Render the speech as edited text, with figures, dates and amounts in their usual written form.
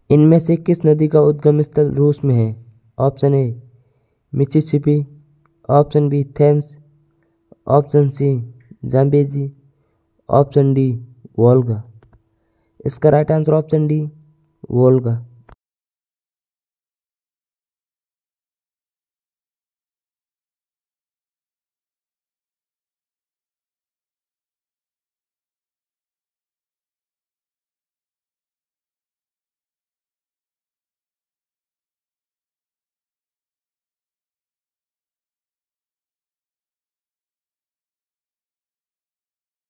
इनमें से किस नदी का उद्गम स्थल रूस में है? Option A Mississippi, option B Thames, option C Zambezi, option D Volga. इसका right answer option D Volga.